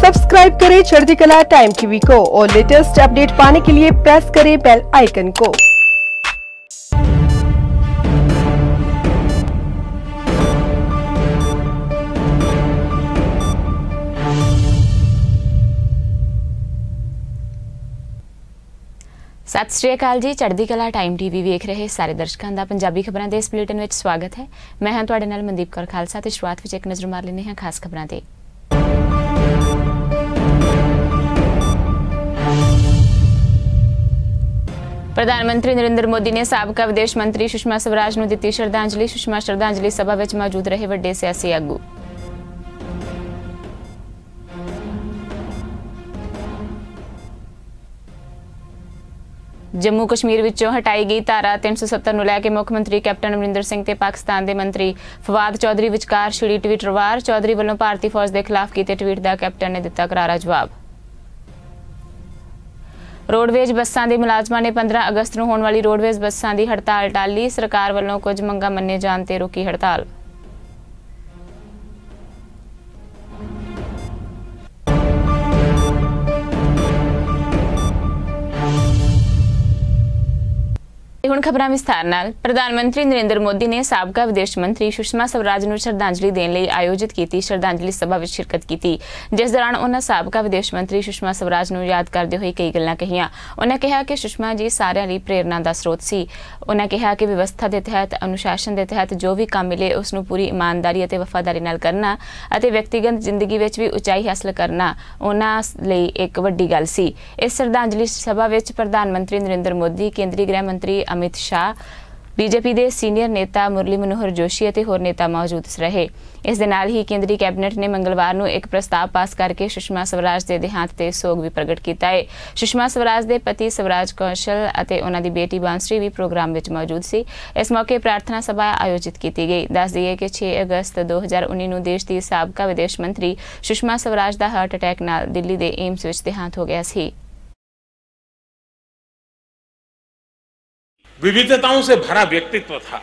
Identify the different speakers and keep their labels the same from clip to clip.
Speaker 1: Subscribe करें चढ़ती कला टाइम टीवी को और लेटेस्ट अपडेट पाने के लिए प्रेस करें बेल आइकन को।
Speaker 2: सत श्री अकाल जी। चढ़ती कला टाइम टीवी वेख रहे सारे दर्शकों का पंजाबी खबरों के इस बुलेटिन में स्वागत है। मैं हाँ तुहाडे नाल मनदीप कौर खालसा ते शुरुआत में एक नज़र मार लेने हैं खास खबरों ते। प्रधानमंत्री नरेंद्र मोदी ने साबका विदेश मंत्री सुषमा स्वराज नूं दित्ती श्रद्धांजलि। सुषमा श्रद्धांजलि सभा में मौजूद रहे वड्डे सियासी आगू। जम्मू कश्मीर विचों हटाई गई धारा 370 नूं लैके मुख मंत्री कैप्टन अमरिंदर सिंह ते पाकिस्तान के मंत्री फवाद चौधरी विचकार छिड़ी ट्वीटर वार। चौधरी वालों भारतीय फौज के खिलाफ किए ट्वीट का कैप्टन ने दिता करारा जवाब। रोडवेज बसां दे मुलाजमां ने 15 अगस्त नूं होण वाली रोडवेज बसां दी हड़ताल टाली। सरकार वालों कुछ मंगां मन्ने जाण ते रोकी हड़ताल। हुण खबरां विस्तार नाल। प्रधानमंत्री नरेंद्र मोदी ने साबका विदेश मंत्री सुषमा स्वराज नूं श्रद्धांजलि देण लई आयोजित कीती श्रद्धांजलि सभा विच शिरकत कीती, जिस दौरान उन्हां साबका विदेश मंत्री सुषमा स्वराज नूं याद करदे होए कई गल्लां कहीआं। उन्हां कहा कि सुषमा जी सारिआं लई प्रेरणा दा स्रोत सी। उन्हां कहा कि व्यवस्था दे तहत अनुशासन दे तहत जो भी काम मिले उस नूं पूरी ईमानदारी अते वफादारी नाल करना अते व्यक्तिगत जिंदगी विच भी उचाई हासिल करना उन्हां लई एक वड्डी गल सी। इस श्रद्धांजलि सभा विच प्रधानमंत्री नरेंद्र मोदी, केंद्रीय गृह मंत्री अमित शाह, बीजेपी के सीनियर नेता मुरली मनोहर जोशी और होर नेता मौजूद रहे। इस दे नाल ही केंद्रीय कैबिनेट ने मंगलवार नूं एक प्रस्ताव पास करके सुषमा स्वराज के देहांत ते सोग भी प्रगट किया है। सुषमा स्वराज के पति स्वराज कौशल और उन्हां दी बेटी बांसुरी भी प्रोग्राम में मौजूद सी। इस मौके प्रार्थना सभा आयोजित की गई। दस दईए कि 6 अगस्त 2019 नूं देश की साबका विदेश मंत्री सुषमा स्वराज का हार्ट अटैक नाल दिल्ली के एम्स विच देहांत हो गया सी।
Speaker 3: विविधताओं से भरा व्यक्तित्व था।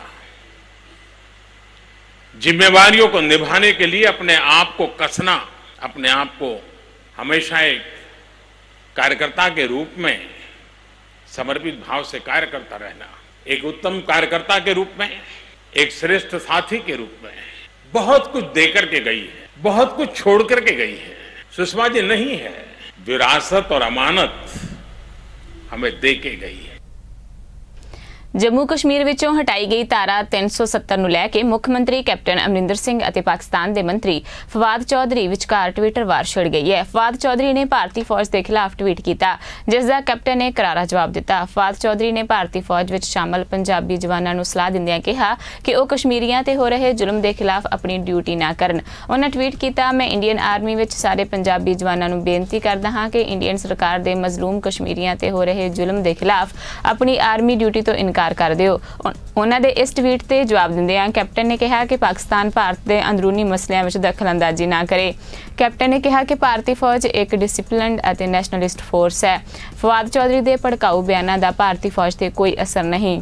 Speaker 3: जिम्मेवारियों को निभाने के लिए अपने आप को कसना, अपने आप को हमेशा एक कार्यकर्ता के रूप में समर्पित भाव से कार्य करता रहना, एक उत्तम कार्यकर्ता के रूप में, एक श्रेष्ठ साथी के रूप में बहुत कुछ देकर के गई है, बहुत कुछ छोड़ करके गई है। सुषमा जी नहीं है, विरासत और अमानत हमें दे के गई है।
Speaker 2: जम्मू कश्मीर विचों हटाई गई धारा 370 नूं लैके मुख मंत्री कैप्टन अमरिंदर सिंह और पाकिस्तान के मंत्री फवाद चौधरी विचकार ट्विटर वार छिड़ गई है। फवाद चौधरी ने भारतीय फौज के खिलाफ ट्वीट किया, जिसका कैप्टन ने करारा जवाब दिता। फवाद चौधरी ने भारतीय फौज में शामिल पंजाबी जवानों नूं सलाह दिंदिआं कहा कि वह कश्मीरियों ते हो रहे जुल्म के खिलाफ अपनी ड्यूटी ना करन। उन्होंने ट्वीट किया, मैं इंडियन आर्मी में सारे पंजाबी जवानों नूं बेनती करदा हां कि इंडियन सरकार के मजलूम कश्मीरियों ते हो रहे जुल्म के खिलाफ अपनी आर्मी ड्यूटी तो इनकार कर दिओ। उन्हां दे इस ट्वीट ते जवाब दिंदिआं कैप्टन ने कहा कि पाकिस्तान भारत के अंदरूनी मसलिਆਂ ਵਿੱਚ दखलअंदाजी ना करे। कैप्टन ने कहा कि भारतीय फौज एक डिसिप्लिनड और नैशनलिस्ट फोर्स है। फवाद चौधरी के भड़काऊ बयानों का भारतीय फौज पर कोई असर नहीं।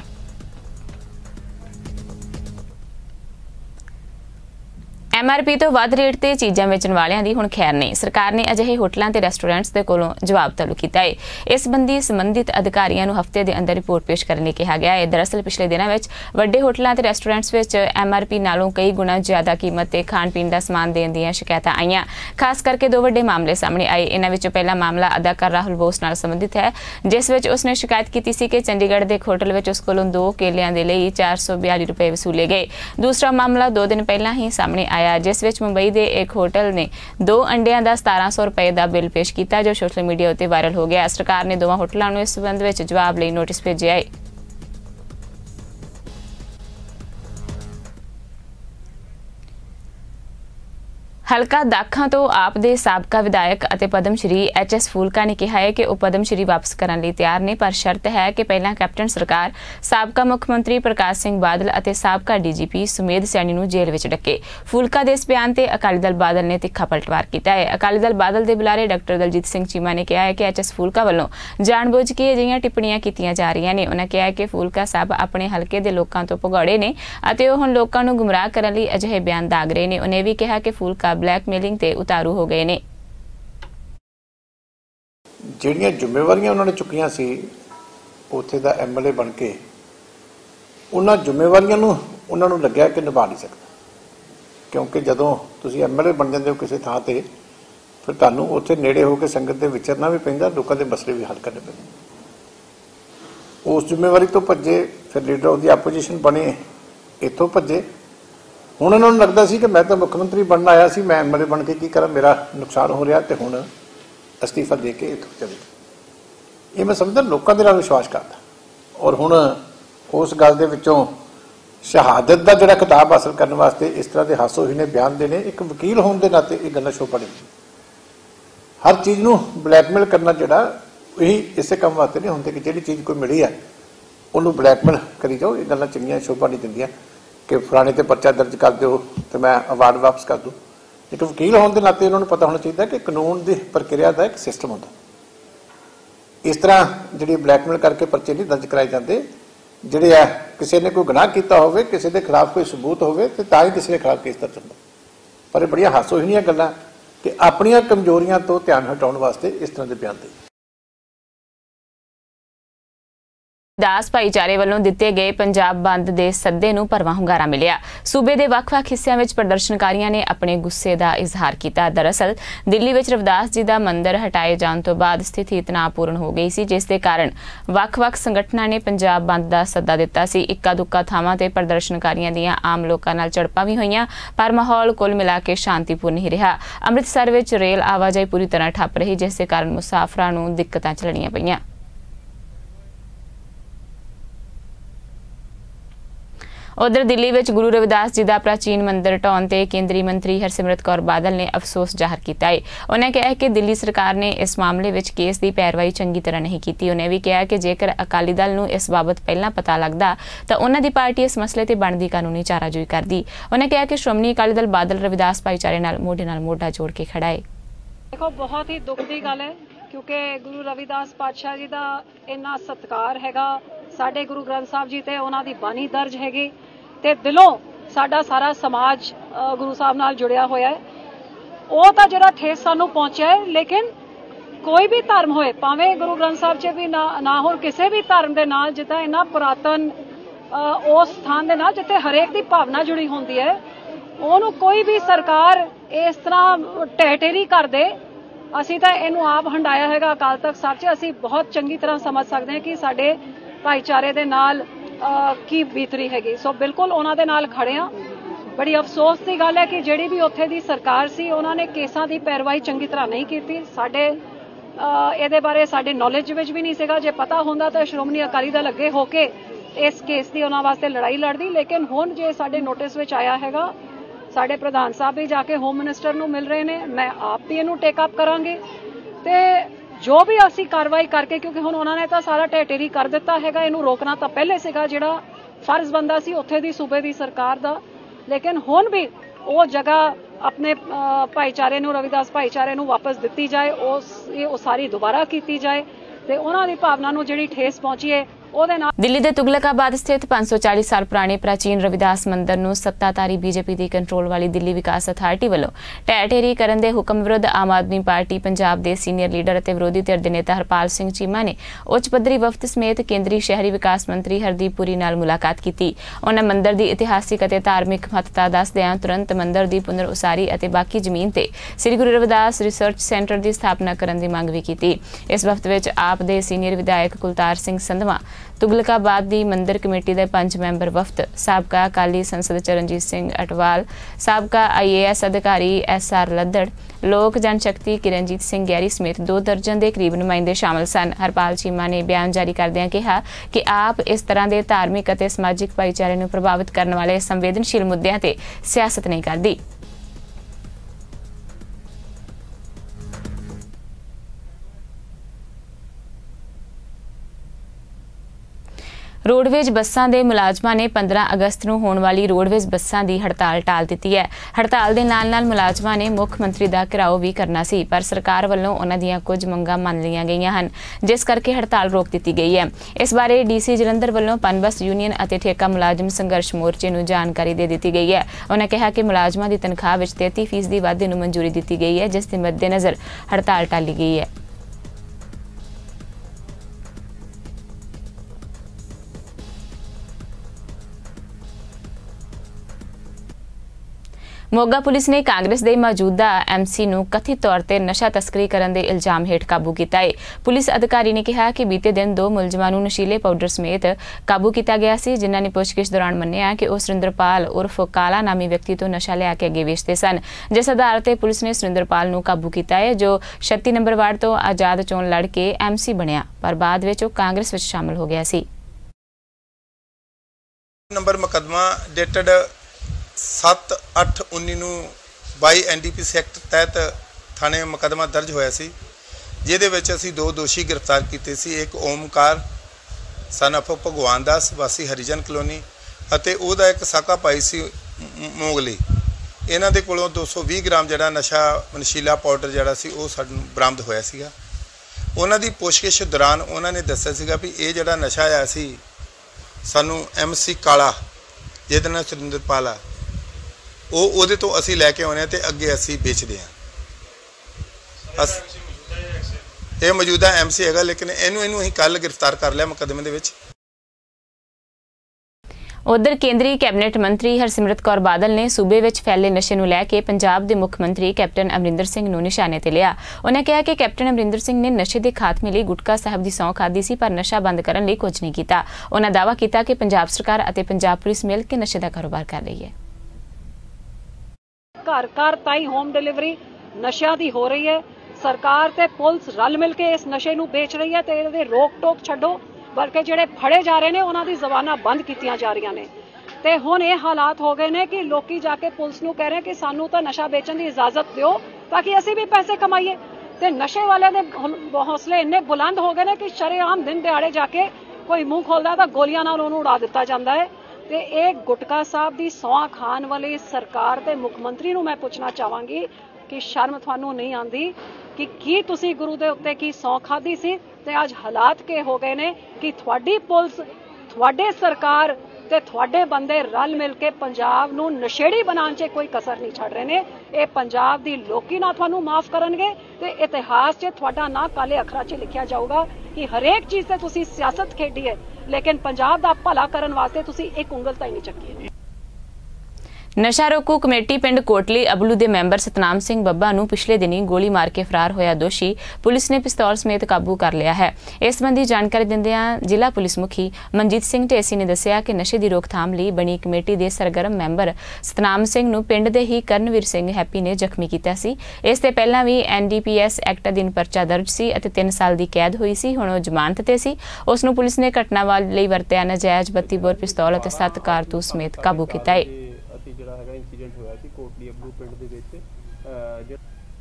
Speaker 2: MRP तो वध रेट ते चीज़ां वेचण वालियां दी हुण खैर नहीं। सरकार ने अजिहे होटलों ते रेस्टोरेंट्स के कोलों जवाब तलब किया है। इस संबंधी संबंधित अधिकारियों नूं हफ्ते के अंदर रिपोर्ट पेश करने कहा गया है। दरअसल पिछले दिनों में वड्डे होटलों ते रेस्टोरेंट्स विच MRP नालों कई गुणा ज़्यादा कीमत ते खाण पीण का समान देण दीआं शिकायतां आईआं। खास करके दो वड्डे मामले सामने आए। इन्हां विचों पहला मामला अदाकार राहुल बोस नाल संबंधित है, जिस विच उसने शिकायत की सी कि चंडीगढ़ के एक होटल विच उस कोलों 2 केलियां दे लई 442 रुपए वसूले गए। दूसरा मामला 2 दिन पहला ही सामने आया, जिस विच मुंबई के एक होटल ने 2 अंडियां का 1700 रुपए का बिल पेश किया, जो सोशल मीडिया उत्ते वायरल हो गया। सरकार ने दोवां होटलों नूं इस संबंध में जवाब लई नोटिस भेजिआ है। हलका दाखा तो आप दे साबका विधायक अते पद्म श्री HS फूलका ने कहा है कि वह पद्म श्री वापस करने लिए तैयार ने, पर शर्त है कि पहला कैप्टन सरकार साबका मुख मंत्री प्रकाश सिंह बादल अते साबका DGP सुमेध सैनी नूं जेल विच डके। फूलका दे इस बयान ते अकाली दल बादल ने तिखा पलटवार किया है। अकाली दल बादल के बुलारे डॉक्टर दलजीत सिंह चीमा ने कहा है कि HS फूलका वालों जानबूझ के अजिहियां टिप्पणियां कीतियां जा रही ने। उन्होंने कहा है कि फूलका साहब अपने हलके के लोगों तो भगौड़े ने अते ओह हुण लोकां नूं गुमराह करने लई अजिहे बयान दाग रहे ने। उन्हें भी कहा कि फूलका ब्लैकमेलिंग ते उतारू हो गए ने।
Speaker 4: ਜਿਹੜੀਆਂ ਜ਼ਿੰਮੇਵਾਰੀਆਂ ਉਹਨਾਂ ਨੇ ਚੁੱਕੀਆਂ ਸੀ ਉੱਥੇ ਦਾ MLA ਬਣ ਕੇ ਉਹਨਾਂ ਜ਼ਿੰਮੇਵਾਰੀਆਂ ਨੂੰ ਉਹਨਾਂ ਨੂੰ ਲੱਗਿਆ ਕਿ ਨਿਭਾ ਨਹੀਂ ਸਕਦਾ, ਕਿਉਂਕਿ ਜਦੋਂ ਤੁਸੀਂ MLA ਬਣ ਜਾਂਦੇ ਹੋ ਕਿਸੇ ਥਾਂ ਤੇ ਫਿਰ ਤੁਹਾਨੂੰ ਉੱਥੇ ਨੇੜੇ ਹੋ ਕੇ ਸੰਗਤ ਦੇ ਵਿਚਰਨਾ ਵੀ ਪੈਂਦਾ, ਲੋਕਾਂ ਦੇ ਮਸਲੇ ਵੀ ਹੱਲ ਕਰਨੇ ਪੈਂਦੇ। ਉਸ ਜ਼ਿੰਮੇਵਾਰੀ ਤੋਂ ਭੱਜੇ, ਫਿਰ ਲੀਡਰ ਆਫ ਦੀ ਆਪੋਜੀਸ਼ਨ ਬਣੇ, ਇੱਥੋਂ ਭੱਜੇ। ਹੁਣ ਉਹਨਾਂ ਨੂੰ ਲੱਗਦਾ ਸੀ ਕਿ ਮੈਂ ਤਾਂ ਮੁੱਖ ਮੰਤਰੀ ਬਣਨ ਆਇਆ ਸੀ, ਮੈਂ MLA ਬਣ ਕੇ ਕੀ ਕਰਾਂ, ਮੇਰਾ ਨੁਕਸਾਨ ਹੋ ਰਿਹਾ, ਤੇ ਹੁਣ ਅਸਤੀਫਾ ਦੇ ਕੇ ਇੱਥੋਂ ਚਲੇ ਗਏ। ਇਹ ਮੈਂ ਸਮਝਦਾ ਲੋਕਾਂ ਦੇ ਨਾਲ ਵਿਸ਼ਵਾਸ ਕਰਦਾ, ਔਰ ਹੁਣ ਉਸ ਗੱਲ ਦੇ ਵਿੱਚੋਂ ਸ਼ਹਾਦਤ ਦਾ ਜਿਹੜਾ ਖਿਤਾਬ ਹਾਸਲ ਕਰਨ ਵਾਸਤੇ ਇਸ ਤਰ੍ਹਾਂ ਦੇ ਹਾਸੋਹੀਣੇ ਬਿਆਨ ਦੇਣੇ, ਇੱਕ ਵਕੀਲ ਹੋਣ ਦੇ ਨਾਤੇ ਇਹ ਗੱਲਾਂ ਸ਼ੋਭਾ ਨਹੀਂ। ਹਰ ਚੀਜ਼ ਨੂੰ ਬਲੈਕਮੇਲ ਕਰਨਾ ਜਿਹੜਾ ਇਹੀ ਇਸੇ ਕੰਮ ਵਾਸਤੇ ਨਹੀਂ ਹੁੰਦੇ ਕਿ ਜਿਹੜੀ ਚੀਜ਼ ਕੋਈ ਮਿਲੀ ਹੈ ਉਹਨੂੰ ਬਲੈਕਮੇਲ ਕਰੀ ਜਾਓ। ਇਹ ਗੱਲਾਂ ਚੰਗੀਆਂ ਸ਼ੋਭਾ ਨਹੀਂ ਦਿੰਦੀਆਂ ਕਿ ਫਲਾਣੇ ਤੇ ਪਰਚਾ ਦਰਜ ਕਰ ਦਿਓ ਤੇ ਮੈਂ ਅਵਾਰਡ ਵਾਪਸ ਕਰ ਦੂੰ। ਇੱਕ ਵਕੀਲ ਹੋਣ ਦੇ ਨਾਤੇ ਉਹਨਾਂ ਨੂੰ ਪਤਾ ਹੋਣਾ ਚਾਹੀਦਾ ਕਿ ਕਾਨੂੰਨ ਦੀ ਪ੍ਰਕਿਰਿਆ ਦਾ ਇੱਕ ਸਿਸਟਮ ਹੁੰਦਾ। ਇਸ ਤਰ੍ਹਾਂ ਜਿਹੜੀ ਬਲੈਕਮੇਲ ਕਰਕੇ ਪਰਚੇ ਨਹੀਂ ਦਰਜ ਕਰਾਏ ਜਾਂਦੇ। ਜਿਹੜੇ ਆ ਕਿਸੇ ਨੇ ਕੋਈ ਗੁਨਾਹ ਕੀਤਾ ਹੋਵੇ, ਕਿਸੇ ਦੇ ਖਿਲਾਫ ਕੋਈ ਸਬੂਤ ਹੋਵੇ ਤੇ ਤਾਂ ਹੀ ਕਿਸੇ ਦੇ ਖਿਲਾਫ ਕੇਸ ਦਰਜ ਹੁੰਦਾ। ਪਰ ਇਹ ਬੜੀਆਂ ਹਾਸੋਹੀਣੀਆਂ ਗੱਲਾਂ ਕਿ ਆਪਣੀਆਂ ਕਮਜ਼ੋਰੀਆਂ ਤੋਂ ਧਿਆਨ ਹਟਾਉਣ ਵਾਸਤੇ ਇਸ ਤਰ੍ਹਾਂ ਦੇ ਬਿਆਨ ਦੇ।
Speaker 2: ਦਾਸ ਭਾਈਚਾਰੇ ਵੱਲੋਂ ਦਿੱਤੇ ਗਏ ਪੰਜਾਬ ਬੰਦ ਦੇ ਸੱਦੇ ਨੂੰ ਭਰਵਾਂ ਹੁੰਗਾਰਾ ਮਿਲਿਆ। ਸੂਬੇ ਦੇ ਵੱਖ-ਵੱਖ ਹਿੱਸਿਆਂ ਵਿੱਚ ਪ੍ਰਦਰਸ਼ਨਕਾਰੀਆਂ ਨੇ ਆਪਣੇ ਗੁੱਸੇ ਦਾ ਇਜ਼ਹਾਰ ਕੀਤਾ। ਦਰਅਸਲ ਦਿੱਲੀ ਵਿੱਚ ਰਵਿਦਾਸ ਜੀ ਦਾ ਮੰਦਿਰ ਹਟਾਏ ਜਾਣ ਤੋਂ ਬਾਅਦ ਸਥਿਤੀ ਤਣਾਅਪੂਰਨ ਹੋ ਗਈ ਸੀ, ਜਿਸ ਦੇ ਕਾਰਨ ਵੱਖ-ਵੱਖ ਸੰਗਠਨਾਂ ਨੇ ਪੰਜਾਬ ਬੰਦ ਦਾ ਸੱਦਾ ਦਿੱਤਾ ਸੀ। ਇੱਕਾ-ਦੁੱਕਾ ਥਾਵਾਂ ਤੇ ਪ੍ਰਦਰਸ਼ਨਕਾਰੀਆਂ ਦੀਆਂ ਆਮ ਲੋਕਾਂ ਨਾਲ ਝੜਪਾਂ ਵੀ ਹੋਈਆਂ, ਪਰ ਮਾਹੌਲ ਕੁੱਲ ਮਿਲਾ ਕੇ ਸ਼ਾਂਤੀਪੂਰਨ ਹੀ ਰਿਹਾ। ਅੰਮ੍ਰਿਤਸਰ ਵਿੱਚ ਰੇਲ ਆਵਾਜਾਈ ਪੂਰੀ ਤਰ੍ਹਾਂ ਠੱਪ ਰਹੀ, ਜਿਸ ਦੇ ਕਾਰਨ ਮੁਸਾਫਰਾਂ ਨੂੰ ਦਿੱਕਤਾਂ ਝੱਲਣੀਆਂ ਪਈਆਂ। उधर दिल्ली में गुरु रविदास जी का प्राचीन मंदिर ढाउण ते केंद्रीय मंत्री हरसिमरत कौर बादल ने अफसोस जाहिर किया है। उन्हें कहा कि दिल्ली सरकार ने इस मामले में केस की पैरवाई चंगी तरह नहीं की। उन्हें भी कहा कि जेकर अकाली दल नूं इस बाबत पहला पता लगता तो उन्हां दी पार्टी इस मसले ते बनदी कानूनी चाराजोई करदी। उन्हें कहा कि श्रोमणी अकाली दल बादल रविदास भाईचारे नाल मोढा जोड़ के खड़ा है।
Speaker 5: देखो बहुत ही दुख की गल है क्योंकि गुरु रविदास पातशाह जी का इन्ना सत्कार हैगा। साडे गुरु ग्रंथ साहब जी ते उन्हां दी बानी दर्ज हैगी ते दिलों साडा सारा समाज गुरु साहब नाल जुड़िया होया है। वो तो जिहड़ा ठेस सानू पहुंचा है, लेकिन कोई भी धर्म होए, भावें गुरु ग्रंथ साहब च भी ना हो, किसी भी धर्म के नाल जिद्दां इन्ना पुरातन उस स्थान के नाल जिथे हरेक दी भावना जुड़ी होंदी है, ਉਹਨੂੰ कोई भी सरकार इस तरह ढेरी कर दे। ਅਸੀਂ ਤਾਂ ਇਹਨੂੰ ਆਪ ਹੰਡਾਇਆ ਹੈਗਾ ਅਕਾਲ ਤਖਤ ਸਾਹਿਬ 'ਚ। ਅਸੀਂ ਬਹੁਤ ਚੰਗੀ ਤਰ੍ਹਾਂ ਸਮਝ ਸਕਦੇ ਹਾਂ ਕਿ ਸਾਡੇ ਭਾਈਚਾਰੇ ਦੇ ਨਾਲ ਕੀ ਬੀਤਰੀ ਹੈਗੀ। ਸੋ ਬਿਲਕੁਲ ਉਹਨਾਂ ਦੇ ਨਾਲ ਖੜੇ ਹਾਂ। ਬੜੀ ਅਫਸੋਸ ਦੀ ਗੱਲ ਹੈ ਕਿ ਜਿਹੜੀ ਵੀ ਉੱਥੇ ਦੀ ਸਰਕਾਰ ਸੀ ਉਹਨਾਂ ਨੇ ਕੇਸਾਂ ਦੀ ਪੈਰਵਾਈ ਚੰਗੀ ਤਰ੍ਹਾਂ ਨਹੀਂ ਕੀਤੀ। ਸਾਡੇ ਇਹਦੇ ਬਾਰੇ ਸਾਡੇ ਨੌਲੇਜ ਵਿੱਚ ਵੀ ਨਹੀਂ ਸੀਗਾ। ਜੇ ਪਤਾ ਹੁੰਦਾ ਤਾਂ ਸ਼੍ਰੋਮਣੀ ਅਕਾਲੀ ਦਲ ਅੱਗੇ ਹੋ ਕੇ ਇਸ ਕੇਸ ਦੀ ਉਹਨਾਂ ਵਾਸਤੇ ਲੜਾਈ ਲੜਦੀ। ਲੇਕਿਨ ਹੁਣ ਜੇ ਸਾਡੇ ਨੋਟਿਸ ਵਿੱਚ ਆਇਆ ਹੈਗਾ, ਸਾਡੇ ਪ੍ਰਧਾਨ ਸਾਹਿਬ ਵੀ ਜਾ ਕੇ ਹੋਮ ਮਿਨਿਸਟਰ ਨੂੰ ਮਿਲ ਰਹੇ ਨੇ, ਮੈਂ ਆਪ ਵੀ ਇਹਨੂੰ ਟੇਕ ਅਪ ਕਰਾਂਗੇ ਤੇ ਜੋ ਵੀ ਅਸੀਂ ਕਾਰਵਾਈ ਕਰਕੇ, ਕਿਉਂਕਿ ਹੁਣ ਉਹਨਾਂ ਨੇ ਤਾਂ ਸਾਰਾ ਢੇਰੀ ਕਰ ਦਿੱਤਾ ਹੈਗਾ। ਇਹਨੂੰ ਰੋਕਣਾ ਤਾਂ ਪਹਿਲੇ ਸੀਗਾ ਜਿਹੜਾ ਫਰਜ਼ ਬੰਦਾ ਸੀ ਉੱਥੇ ਦੀ ਸੂਬੇ ਦੀ ਸਰਕਾਰ ਦਾ। ਲੇਕਿਨ ਹੁਣ ਵੀ ਉਹ ਜਗ੍ਹਾ ਆਪਣੇ ਭਾਈਚਾਰੇ ਨੂੰ, ਰਵਿਦਾਸ ਭਾਈਚਾਰੇ ਨੂੰ ਵਾਪਸ ਦਿੱਤੀ ਜਾਏ, ਉਹ ਸਾਰੀ ਦੁਬਾਰਾ ਕੀਤੀ ਜਾਏ ਤੇ ਉਹਨਾਂ ਦੀ ਭਾਵਨਾ ਨੂੰ ਜਿਹੜੀ ਠੇਸ ਪਹੁੰਚੀ ਹੈ। दिल्ली के तुगलकाबाद स्थित 540 साल पुराने प्राचीन रविदास मंदिर नूं सत्ताधारी बीजेपी की कंट्रोल वाली दिल्ली विकास अथारिटी वालों ढेरी करने के हुक्म विरुद्ध आम आदमी पार्टी पंजाब के सीनियर लीडर और विरोधी धिर के नेता हरपाल सिंह चीमा ने उच्च पद्धरी वफद समेत केंद्रीय शहरी विकास मंत्री हरदीप पुरी नाल मुलाकात की। उन्होंने मंदिर की इतिहासिक और धार्मिक महत्ता दसदिआं तुरंत मंदिर की पुनर उसारी और बाकी जमीन से श्री गुरु रविदास रिसर्च सेंटर की स्थापना करने की मंग भी की। इस वफद में आप दे सीनियर विधायक कुलतार सिंह संधवा, तुगलकाबाद की मंदिर कमेटी के 5 मैंबर वफद, साबका अकाली संसद चरणजीत सिंह अटवाल, साबका IAS अधिकारी SR लद्दड़, लोक जनशक्ति किरणजीत सिंह गैरी समेत 2 दर्जन के करीब नुमाइंदे शामिल सन। हरपाल चीमा ने बयान जारी करदिआं कहा कि आप इस तरह के धार्मिक और समाजिक भाईचारे नूं प्रभावित करने वाले संवेदनशील मुद्दों ते सियासत नहीं करती। रोडवेज बसां दे मुलाजमां ने 15 अगस्त नूं होण वाली रोडवेज बसां दी हड़ताल टाल दित्ती है। हड़ताल दे नाल-नाल मुलाजमां ने मुख मंत्री दा घेराव भी करना सी, पर सरकार वल्लों उन्हां दीआं कुछ मंगां मन लईआं गईआं हन, जिस करके हड़ताल रोक दित्ती गई है। इस बारे DC जलंधर वल्लों पनबस यूनियन अते ठेका मुलाजम संघर्ष मोर्चे नूं जानकारी दे दित्ती गई है। उन्होंने कहा कि मुलाजमां दी तनख्वाह विच 33% वाधे नूं मंजूरी दित्ती गई है, जिस दे मद्देनज़र हड़ताल टाली गई है।
Speaker 2: ਮੋਗਾ ਪੁਲਿਸ ਨੇ ਕਾਂਗਰਸ ਦੇ ਮੌਜੂਦਾ ਐਮਸੀ ਨੂੰ ਕਥਿਤ ਤੌਰ ਤੇ ਨਸ਼ਾ ਤਸਕਰੀ ਕਰਨ ਦੇ ਇਲਜ਼ਾਮ ਹੇਠ ਕਾਬੂ ਕੀਤਾ ਹੈ। ਪੁਲਿਸ ਅਧਿਕਾਰੀ ਨੇ ਕਿਹਾ ਕਿ ਬੀਤੇ ਦਿਨ 2 ਮੁਲਜ਼ਮਾਂ ਨੂੰ ਨਸ਼ੀਲੇ ਪਾਊਡਰ ਸਮੇਤ ਕਾਬੂ ਕੀਤਾ ਗਿਆ ਸੀ, ਜਿਨ੍ਹਾਂ ਨੇ ਪੁੱਛਗਿੱਛ ਦੌਰਾਨ ਮੰਨਿਆ ਕਿ ਉਹ ਸੁਰਿੰਦਰਪਾਲ ਉਰਫ ਕਾਲਾ ਨਾਮੀ ਵਿਅਕਤੀ ਤੋਂ ਨਸ਼ਾ ਲਿਆ ਕੇ ਅੱਗੇ ਵੇਚਦੇ ਸਨ, ਜਿਸ ਆਧਾਰ ਤੇ ਪੁਲਿਸ ਨੇ ਸੁਰਿੰਦਰਪਾਲ ਨੂੰ ਕਾਬੂ ਕੀਤਾ ਹੈ, ਜੋ 36 ਨੰਬਰ ਵਾਰਡ ਤੋਂ ਆਜ਼ਾਦ ਚੋਣ ਲੜ ਕੇ ਐਮਸੀ ਬਣਿਆ, ਪਰ ਬਾਅਦ ਵਿੱਚ ਉਹ ਕਾਂਗਰਸ ਵਿੱਚ ਸ਼ਾਮਲ ਹੋ ਗਿਆ ਸੀ।
Speaker 6: ਨੰਬਰ ਮੁਕੱਦਮਾ ਡੇਟਡ 7/8/19 ਨੂੰ 22 NDPC ਐਕਟ ਤਹਿਤ ਥਾਣੇ ਮੁਕੱਦਮਾ ਦਰਜ ਹੋਇਆ ਸੀ, ਜਿਹਦੇ ਵਿੱਚ ਅਸੀਂ 2 ਦੋਸ਼ੀ ਗ੍ਰਿਫਤਾਰ ਕੀਤੇ ਸੀ। ਇੱਕ ਓਮਕਾਰ ਸਨ ਆਫ ਭਗਵਾਨ ਦਾਸ ਵਾਸੀ ਹਰੀਜਨ ਕਲੋਨੀ ਅਤੇ ਉਹਦਾ ਇੱਕ ਸਾਕਾ ਭਾਈ ਸੀ ਮੋਗਲੀ। ਇਹਨਾਂ ਦੇ ਕੋਲੋਂ 220 ਗ੍ਰਾਮ ਜਿਹੜਾ ਨਸ਼ੀਲਾ ਪਾਊਡਰ ਜਿਹੜਾ ਸੀ ਉਹ ਸਾਨੂੰ ਬਰਾਮਦ ਹੋਇਆ ਸੀਗਾ। ਉਹਨਾਂ ਦੀ ਪੁੱਛਗਿੱਛ ਦੌਰਾਨ ਉਹਨਾਂ ਨੇ ਦੱਸਿਆ ਸੀਗਾ ਵੀ ਇਹ ਜਿਹੜਾ ਨਸ਼ਾ ਆਇਆ ਸੀ ਸਾਨੂੰ MC ਕਾਲਾ, ਜਿਹਦਾ ਨਾਮ ਸੁਰਿੰਦਰਪਾਲ ਆ, ਉਹਦੇ ਤੋਂ ਅਸੀਂ ਲੈ ਕੇ ਆਉਂਦੇ ਹਾਂ ਤੇ ਅੱਗੇ ਅਸੀਂ ਵੇਚਦੇ ਹਾਂ। ਇਹ ਮੌਜੂਦਾ MC ਹੈਗਾ, ਲੇਕਿਨ ਇਹਨੂੰ ਅਸੀਂ ਕੱਲ ਗ੍ਰਿਫਤਾਰ ਕਰ ਲਿਆ ਮੁਕੱਦਮੇ ਦੇ ਵਿੱਚ।
Speaker 2: ਉਧਰ ਕੇਂਦਰੀ ਕੈਬਨਿਟ ਮੰਤਰੀ ਹਰਸਿਮਰਤ ਕੌਰ ਬਾਦਲ ਨੇ ਸੂਬੇ ਵਿੱਚ ਫੈਲੇ ਨਸ਼ੇ ਨੂੰ ਲੈ ਕੇ ਪੰਜਾਬ ਦੇ ਮੁੱਖ ਮੰਤਰੀ ਕੈਪਟਨ ਅਮਰਿੰਦਰ ਸਿੰਘ ਨੂੰ ਨਿਸ਼ਾਨੇ ਤੇ ਲਿਆ। ਉਨ੍ਹਾਂ ਕਿਹਾ ਕਿ ਕੈਪਟਨ ਅਮਰਿੰਦਰ ਸਿੰਘ ਨੇ ਨਸ਼ੇ ਦੇ ਖਾਤਮੇ ਲਈ ਗੁਟਕਾ ਸਾਹਿਬ ਦੀ ਸਹੁੰ ਖਾਧੀ ਸੀ, ਪਰ ਨਸ਼ਾ ਬੰਦ ਕਰਨ ਲਈ ਕੁਝ ਨਹੀਂ ਕੀਤਾ। ਉਨ੍ਹਾਂ ਦਾਅਵਾ ਕੀਤਾ ਕਿ ਪੰਜਾਬ ਸਰਕਾਰ ਅਤੇ ਪੰਜਾਬ ਪੁਲਿਸ ਮਿਲ ਕੇ ਨਸ਼ੇ ਦਾ ਕਾਰੋਬਾਰ ਕਰ ਰਹੀ ਹੈ।
Speaker 5: ਘਰ ਘਰ ਤਾਈ ਹੋਮ ਡਿਲੀਵਰੀ ਨਸ਼ਿਆਂ ਦੀ ਹੋ ਰਹੀ ਹੈ। ਸਰਕਾਰ ਤੇ ਪੁਲਿਸ ਰਲ ਮਿਲ ਕੇ ਇਸ ਨਸ਼ੇ ਨੂੰ ਵੇਚ ਰਹੀ ਹੈ ਤੇ ਇਹਦੇ ਰੋਕ ਟੋਕ ਛੱਡੋ, ਬਲਕਿ ਜਿਹੜੇ ਫੜੇ ਜਾ ਰਹੇ ਨੇ ਉਹਨਾਂ ਦੀ ਜ਼ਬਾਨਾਂ ਬੰਦ ਕੀਤੀਆਂ ਜਾ ਰਹੀਆਂ ਨੇ। ਤੇ ਹੁਣ ਇਹ ਹਾਲਾਤ ਹੋ ਗਏ ਨੇ ਕਿ ਲੋਕੀ ਜਾ ਕੇ ਪੁਲਿਸ ਨੂੰ ਕਹਿ ਰਹੇ ਕਿ ਸਾਨੂੰ ਤਾਂ ਨਸ਼ਾ ਵੇਚਣ ਦੀ ਇਜਾਜ਼ਤ ਦਿਓ ਤਾਂ ਕਿ ਅਸੀਂ ਵੀ ਪੈਸੇ ਕਮਾਈਏ। ਤੇ ਨਸ਼ੇ ਵਾਲਿਆਂ ਦੇ ਹੌਸਲੇ ਇੰਨੇ ਬੁਲੰਦ ਹੋ ਗਏ ਨੇ ਕਿ ਸ਼ਰੇਆਮ ਦਿਨ ਦਿਹਾੜੇ ਜਾ ਕੇ ਕੋਈ ਮੂੰਹ ਖੋਲਦਾ ਤਾਂ ਗੋਲੀਆਂ ਨਾਲ ਉਹਨੂੰ ਉਡਾ ਦਿੱਤਾ ਜਾਂਦਾ ਹੈ। ਤੇ ਇਹ ਗੁਟਕਾ ਸਾਹਿਬ ਦੀ ਸਹੁੰ ਖਾਣ ਵਾਲੀ ਸਰਕਾਰ ਤੇ ਮੁੱਖ ਮੰਤਰੀ ਨੂੰ ਮੈਂ ਪੁੱਛਣਾ ਚਾਹਾਂਗੀ ਕਿ ਸ਼ਰਮ ਤੁਹਾਨੂੰ ਨਹੀਂ ਆਉਂਦੀ ਕਿ ਕੀ ਤੁਸੀਂ ਗੁਰੂ ਦੇ ਉੱਤੇ ਕੀ ਸਹੁੰ ਖਾਧੀ ਸੀ? ਤੇ ਅੱਜ ਹਾਲਾਤ ਕੀ ਹੋ ਗਏ ਨੇ ਕਿ ਤੁਹਾਡੀ ਪੁਲਿਸ, ਤੁਹਾਡੇ ਸਰਕਾਰ ਤੇ ਤੁਹਾਡੇ ਬੰਦੇ ਰਲ ਮਿਲ ਕੇ ਪੰਜਾਬ ਨੂੰ ਨਸ਼ੇੜੀ ਬਣਾਉਣ 'ਚ ਕੋਈ ਕਸਰ ਨਹੀਂ ਛੱਡ ਰਹੇ ਨੇ। ਇਹ ਪੰਜਾਬ ਦੀ ਲੋਕੀ ਨਾ ਤੁਹਾਨੂੰ ਮਾਫ ਕਰਨਗੇ ਤੇ ਇਤਿਹਾਸ 'ਚ ਤੁਹਾਡਾ ਨਾਂ ਕਾਲੇ ਅੱਖਰਾਂ 'ਚ ਲਿਖਿਆ ਜਾਊਗਾ ਕਿ ਹਰੇਕ ਚੀਜ਼ ਤੇ ਤੁਸੀਂ ਸਿਆਸਤ ਖੇਡੀ ਹੈ, ਲੇਕਿਨ ਪੰਜਾਬ ਦਾ ਭਲਾ ਕਰਨ ਵਾਸਤੇ ਤੁਸੀਂ ਇੱਕ ਉਂਗਲ ਤਾਂ ਹੀ ਨਹੀਂ ਚੱਕੀ।
Speaker 2: ਨਸ਼ਾ ਰੋਕੂ ਕਮੇਟੀ ਪਿੰਡ ਕੋਟਲੀ ਅਬਲੂ ਦੇ ਮੈਂਬਰ ਸਤਨਾਮ ਸਿੰਘ ਬੱਬਾ ਨੂੰ ਪਿਛਲੇ ਦਿਨੀ ਗੋਲੀ ਮਾਰ ਕੇ ਫਰਾਰ ਹੋਇਆ ਦੋਸ਼ੀ ਪੁਲਿਸ ਨੇ ਪਿਸਤੌਲ ਸਮੇਤ ਕਾਬੂ ਕਰ ਲਿਆ ਹੈ। ਇਸ ਸੰਬੰਧੀ ਜਾਣਕਾਰੀ ਦਿੰਦਿਆਂ ਜ਼ਿਲ੍ਹਾ ਪੁਲਿਸ ਮੁਖੀ ਮਨਜੀਤ ਸਿੰਘ ਢੇਸੀ ਨੇ ਦੱਸਿਆ ਕਿ ਨਸ਼ੇ ਦੀ ਰੋਕਥਾਮ ਲਈ ਬਣੀ ਕਮੇਟੀ ਦੇ ਸਰਗਰਮ ਮੈਂਬਰ ਸਤਨਾਮ ਸਿੰਘ ਨੂੰ ਪਿੰਡ ਦੇ ਹੀ ਕਰਨਵੀਰ ਸਿੰਘ ਹੈਪੀ ਨੇ ਜ਼ਖਮੀ ਕੀਤਾ ਸੀ। ਇਸ ਤੋਂ ਪਹਿਲਾਂ ਵੀ NDPS ਐਕਟ ਅਧੀਨ ਪਰਚਾ ਦਰਜ ਸੀ ਅਤੇ 3 ਸਾਲ ਦੀ ਕੈਦ ਹੋਈ ਸੀ। ਹੁਣ ਉਹ ਜ਼ਮਾਨਤ ਤੇ ਸੀ। ਉਸ ਨੂੰ ਪੁਲਿਸ ਨੇ ਘਟਨਾ ਲਈ ਵਰਤਿਆ ਨਾਜਾਇਜ਼ 32 ਬੋਰ ਪਿਸਤੌਲ ਅਤੇ 7 ਕਾਰਤੂਸ ਸਮੇਤ ਕਾਬੂ ਕੀਤਾ ਹੈ।
Speaker 7: ਜਿਹੜਾ ਹੈਗਾ ਇੰਸੀਡੈਂਟ ਹੋਇਆ ਸੀ ਕੋਟਲੀ ਅਬਲੂ ਪਿੰਡ ਦੇ ਵਿੱਚ।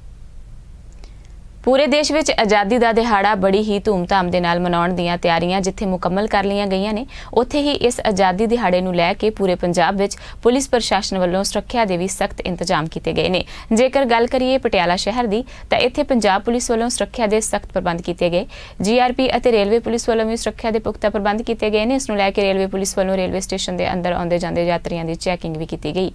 Speaker 2: ਪੂਰੇ ਦੇਸ਼ ਵਿੱਚ ਆਜ਼ਾਦੀ ਦਾ ਦਿਹਾੜਾ ਬੜੀ ਹੀ ਧੂਮਧਾਮ ਦੇ ਨਾਲ ਮਨਾਉਣ ਦੀਆਂ ਤਿਆਰੀਆਂ ਜਿੱਥੇ ਮੁਕੰਮਲ ਕਰ ਲਈਆਂ ਗਈਆਂ ਨੇ, ਉੱਥੇ ਹੀ ਇਸ ਆਜ਼ਾਦੀ ਦਿਹਾੜੇ ਨੂੰ ਲੈ ਕੇ ਪੂਰੇ ਪੰਜਾਬ ਵਿੱਚ ਪੁਲਿਸ ਪ੍ਰਸ਼ਾਸਨ ਵੱਲੋਂ ਸੁਰੱਖਿਆ ਦੇ ਵੀ ਸਖਤ ਇੰਤਜ਼ਾਮ ਕੀਤੇ ਗਏ ਨੇ। ਜੇਕਰ ਗੱਲ ਕਰੀਏ ਪਟਿਆਲਾ ਸ਼ਹਿਰ ਦੀ ਤਾਂ ਇੱਥੇ ਪੰਜਾਬ ਪੁਲਿਸ ਵੱਲੋਂ ਸੁਰੱਖਿਆ ਦੇ ਸਖਤ ਪ੍ਰਬੰਧ ਕੀਤੇ ਗਏ। GRP ਅਤੇ ਰੇਲਵੇ ਪੁਲਿਸ ਵੱਲੋਂ ਵੀ ਸੁਰੱਖਿਆ ਦੇ ਪੁਖਤਾ ਪ੍ਰਬੰਧ ਕੀਤੇ ਗਏ ਨੇ। ਇਸ ਨੂੰ ਲੈ ਕੇ ਰੇਲਵੇ ਪੁਲਿਸ ਵੱਲੋਂ ਰੇਲਵੇ ਸਟੇਸ਼ਨ ਦੇ ਅੰਦਰ ਆਉਂਦੇ ਜਾਂਦੇ ਯਾਤਰੀਆਂ ਦੀ ਚੈਕਿੰਗ ਵੀ ਕੀਤੀ ਗਈ।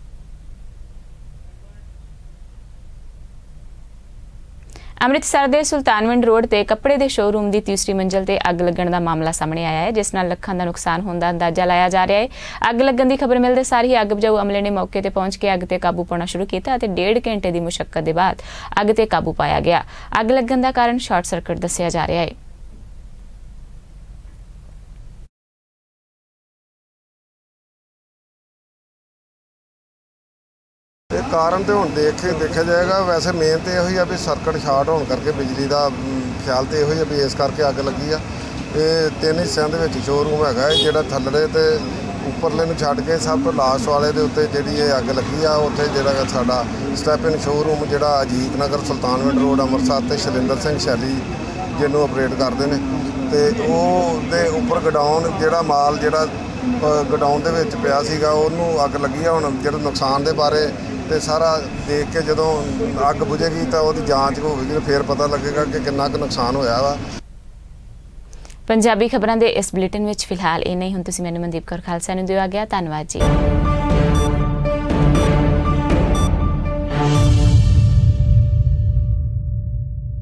Speaker 2: ਅੰਮ੍ਰਿਤਸਰ ਦੇ ਸੁਲਤਾਨਵਿੰਡ ਰੋਡ ਤੇ ਕੱਪੜੇ ਦੇ ਸ਼ੋਰੂਮ ਦੀ ਤੀਸਰੀ ਮੰਜ਼ਿਲ ਤੇ ਅੱਗ ਲੱਗਣ ਦਾ ਮਾਮਲਾ ਸਾਹਮਣੇ ਆਇਆ ਹੈ, ਜਿਸ ਨਾਲ ਲੱਖਾਂ ਦਾ ਨੁਕਸਾਨ ਹੋਣ ਦਾ ਅੰਦਾਜ਼ਾ ਲਾਇਆ ਜਾ ਰਿਹਾ ਹੈ। ਅੱਗ ਲੱਗਣ ਦੀ ਖਬਰ ਮਿਲਦੇ ਸਾਰ ਹੀ ਅੱਗ ਬੁਝਾਊ ਅਮਲੇ ਨੇ ਮੌਕੇ ਤੇ ਪਹੁੰਚ ਕੇ ਅੱਗ ਤੇ ਕਾਬੂ ਪਾਉਣਾ ਸ਼ੁਰੂ ਕੀਤਾ ਅਤੇ 1.5 ਘੰਟੇ ਦੀ ਮੁਸ਼ੱਕਤ ਦੇ ਬਾਅਦ ਅੱਗ ਤੇ ਕਾਬੂ ਪਾਇਆ ਗਿਆ। ਅੱਗ ਲੱਗਣ ਦਾ ਕਾਰਨ ਸ਼ਾਰਟ ਸਰਕਟ ਦੱਸਿਆ ਜਾ ਰਿਹਾ ਹੈ।
Speaker 8: ਇਹ ਕਾਰਨ ਤੇ ਹੁਣ ਦੇਖਿਆ ਜਾਏਗਾ। ਵੈਸੇ ਮੇਨ ਤੇ ਇਹੋ ਹੀ ਆ ਵੀ ਸਰਕਟ ਸ਼ਾਰਟ ਹੋਣ ਕਰਕੇ ਬਿਜਲੀ ਦਾ ਖਿਆਲ ਤੇ ਇਹੋ ਹੀ ਆ ਵੀ ਇਸ ਕਰਕੇ ਅੱਗ ਲੱਗੀ ਆ। ਇਹ 3 ਹਿੱਸਿਆਂ ਦੇ ਵਿੱਚ ਸ਼ੋਰੂਮ ਹੈਗਾ, ਜਿਹੜਾ ਥੱਲੜੇ ਤੇ ਉੱਪਰਲੇ ਨੂੰ ਛੱਡ ਕੇ ਸਭ ਤੋਂ ਲਾਸਟ ਵਾਲੇ ਦੇ ਉੱਤੇ ਜਿਹੜੀ ਇਹ ਅੱਗ ਲੱਗੀ ਆ, ਉੱਥੇ ਜਿਹੜਾ ਸਾਡਾ ਸਟੈਪਿਨ ਸ਼ੋਰੂਮ ਜਿਹੜਾ ਅਜੀਤ ਨਗਰ ਸੁਲਤਾਨਵਿੰਡ ਰੋਡ ਅੰਮ੍ਰਿਤਸਰ ਤੇ ਸ਼ੈਲਿੰਦਰ ਸਿੰਘ ਸ਼ੈਲੀ ਜਿਹਨੂੰ ਆਪਰੇਟ ਕਰਦੇ ਨੇ, ਤੇ ਉਹਦੇ ਉੱਪਰ ਗਡਾਊਨ ਜਿਹੜਾ ਮਾਲ ਜਿਹੜਾ ਗਡਾਊਨ ਦੇ ਵਿੱਚ ਪਿਆ ਸੀਗਾ ਉਹਨੂੰ ਅੱਗ ਲੱਗੀ ਆ। ਹੁਣ ਜਿਹੜਾ ਨੁਕਸਾਨ ਦੇ ਬਾਰੇ ਤੇ ਸਾਰਾ ਦੇਖ ਕੇ ਜਦੋਂ ਅੱਗ ਬੁਝੇਗੀ ਤਾਂ ਉਹਦੀ ਜਾਂਚ ਹੋਵੇਗੀ, ਫਿਰ ਪਤਾ ਲੱਗੇਗਾ ਕਿ ਕਿੰਨਾ ਕੁ ਨੁਕਸਾਨ ਹੋਇਆ ਵਾ।
Speaker 2: ਪੰਜਾਬੀ ਖਬਰਾਂ ਦੇ ਇਸ ਬੁਲੇਟਿਨ ਵਿੱਚ ਫਿਲਹਾਲ ਇਹ ਨਹੀਂ। ਹੁਣ ਤੁਸੀਂ ਮੈਨੂੰ ਮਨਦੀਪ ਕੌਰ ਖਾਲਸਾ ਨੂੰ ਦਿਓ ਆ ਗਿਆ। ਧੰਨਵਾਦ ਜੀ।